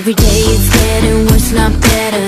Every day it's getting worse, not better.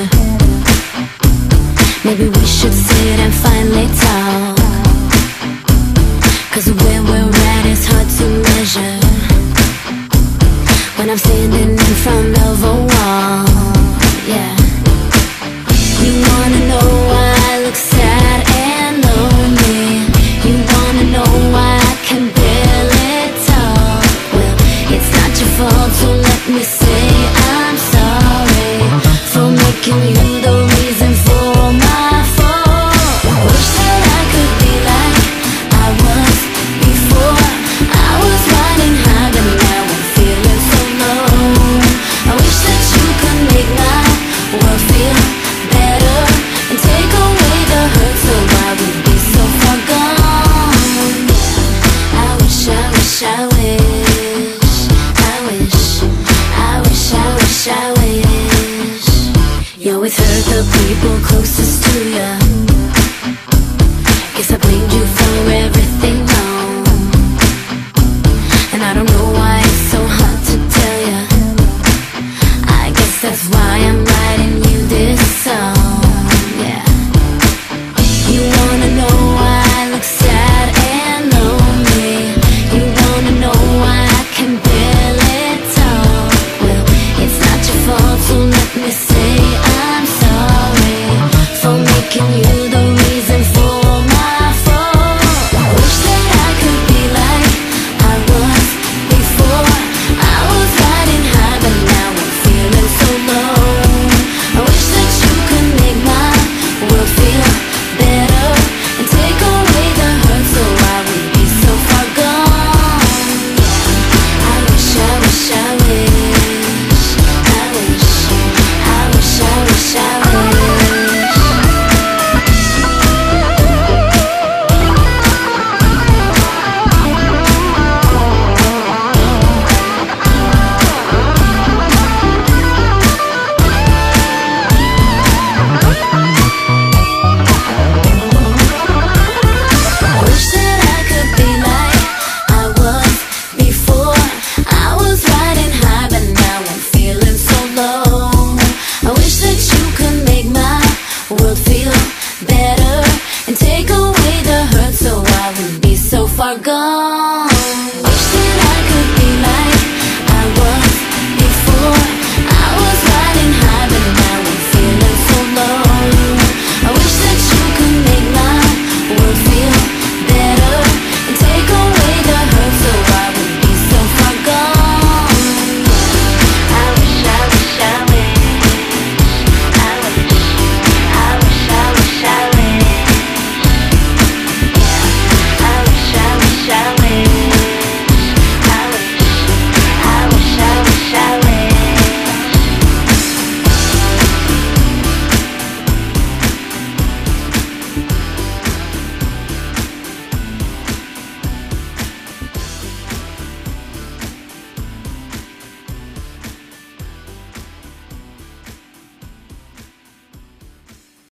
Maybe we should sit and finally talk, 'cause where we're at is hard to measure when I'm standing in front of a wall. Yeah. You wanna know why I look sad and lonely? You wanna know why I can barely talk? Well, it's not your fault, so let me say I'm sorry for making you the reason for my fall. Wish that I could be like I was before. I was riding high, but now I'm feeling so low. I wish that you could make my world feel better and take away the hurt, so I would be so far gone. I wish, I wish, I wish, I wish, I wish, I wish, I wish. You always hurt the people closest to you.